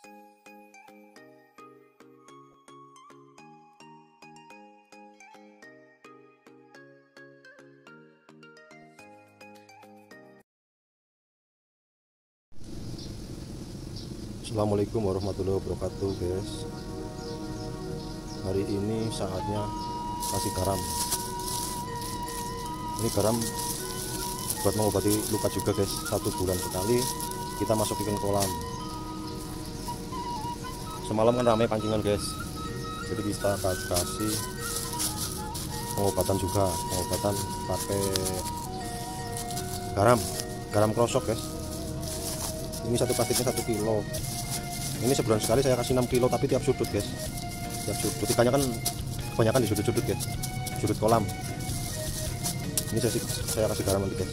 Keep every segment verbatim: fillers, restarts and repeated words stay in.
Assalamualaikum warahmatullahi wabarakatuh guys. Hari ini saatnya kasih garam. Ini garam buat mengobati luka juga guys. Satu bulan sekali kita masukin kolam. Semalam kan ramai pancingan guys, jadi kita kasih pengobatan juga, pengobatan pakai garam garam krosok guys. Ini satu plastiknya satu kilo. Ini sebulan sekali saya kasih enam kilo, tapi tiap sudut guys, tiap sudut. Ikannya kan kebanyakan di sudut-sudut guys, sudut kolam. Ini saya, saya kasih garam nanti guys.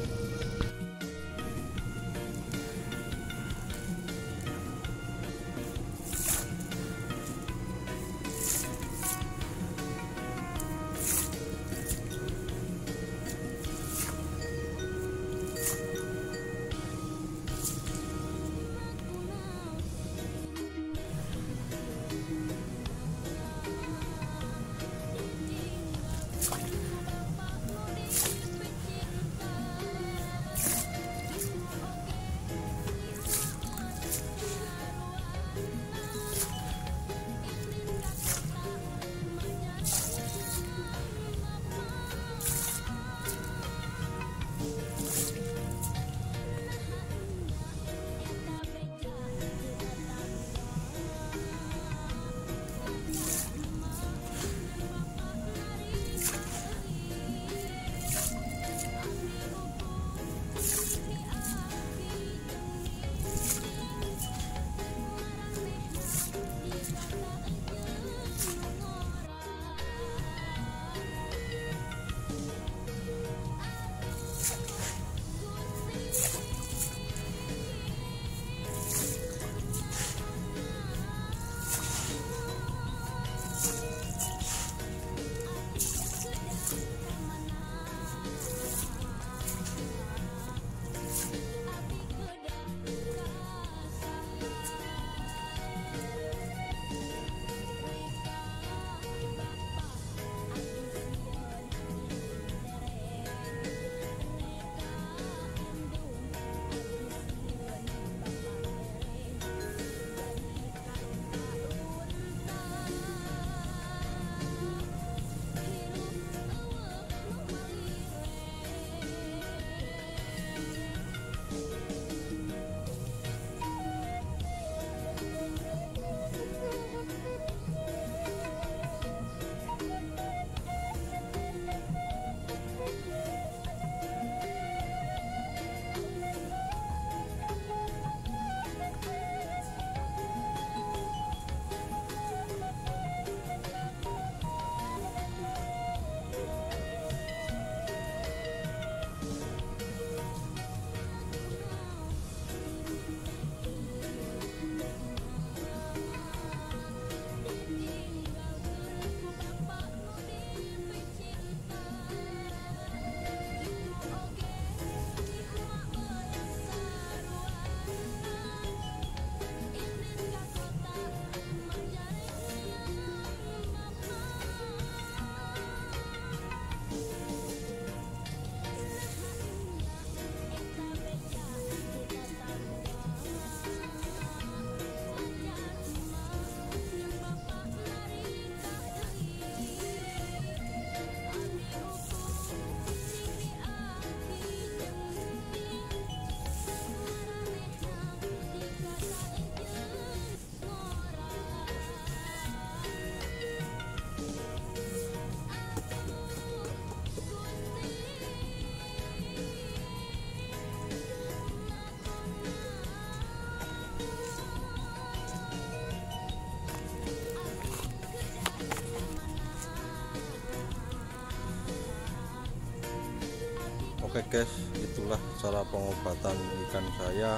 Oke guys, itulah cara pengobatan ikan saya.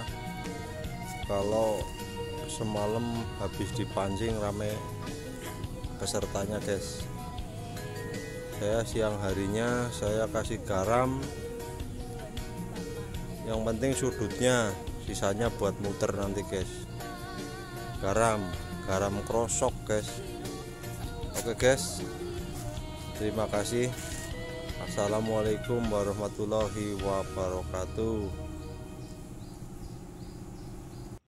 Kalau semalam habis dipancing rame pesertanya guys. Saya siang harinya saya kasih garam, yang penting sudutnya, sisanya buat muter nanti guys. garam garam krosok guys. Oke guys, terima kasih. Assalamualaikum warahmatullahi wabarakatuh.